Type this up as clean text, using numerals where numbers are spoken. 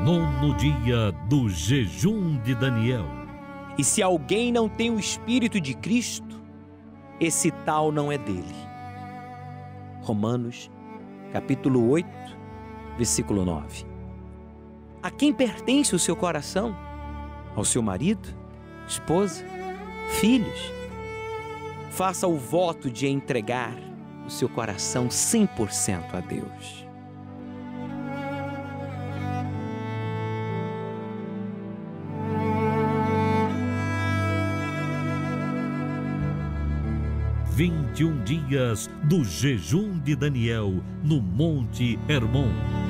Nono dia do jejum de Daniel. E se alguém não tem o Espírito de Cristo, esse tal não é dele. Romanos, capítulo 8, versículo 9. A quem pertence o seu coração? Ao seu marido, esposa, filhos? Faça o voto de entregar o seu coração 100% a Deus. "21 dias do jejum de Daniel no Monte Hermon.